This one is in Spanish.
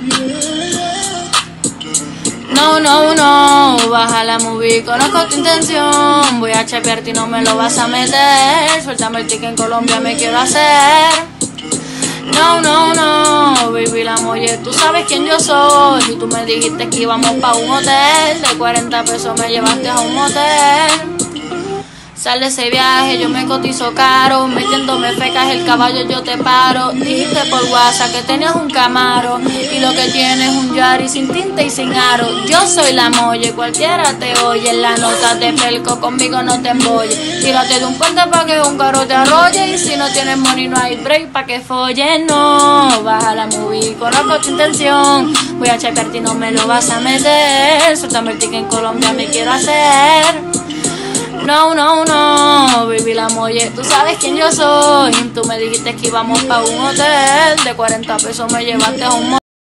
No, no, no, baja la movie, conozco tu intención. Voy a chepearte y no me lo vas a meter. Suéltame el ticket, en Colombia me quiero hacer. No, no, no, baby la molle, tú sabes quién yo soy. Y tú me dijiste que íbamos pa' un hotel. De 40 pesos me llevaste a un motel. Sale ese viaje, yo me cotizo caro. Metiéndome fecas el caballo yo te paro. Dijiste por WhatsApp que tenías un Camaro. Y lo que tienes es un Yari sin tinta y sin aro. Yo soy la molle, cualquiera te oye. En la nota te pelco, conmigo no te embolle. Tírate de un puente pa' que un carro te arrolle. Y si no tienes money no hay break pa' que folle. No, baja la movie, conozco tu intención. Voy a chepearte y no me lo vas a meter. Suéltame el ticket, en Colombia me quiero hacer. No, no, no, baby la molle, tú sabes quién yo soy. Tú me dijiste que íbamos pa' un hotel. De 40 pesos me llevaste a un motel.